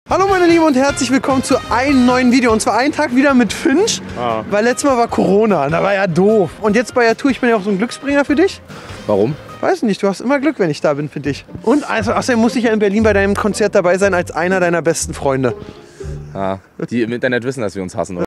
Hallo meine Lieben und herzlich willkommen zu einem neuen Video. Und zwar einen Tag wieder mit Finch, weil letztes Mal war Corona, da war ja doof. Und jetzt bei der Tour, ich bin ja auch so ein Glücksbringer für dich. Warum? Weiß nicht, du hast immer Glück, wenn ich da bin, finde ich. Und also, außerdem muss ich ja in Berlin bei deinem Konzert dabei sein als einer deiner besten Freunde. Die im Internet wissen, dass wir uns hassen, oder?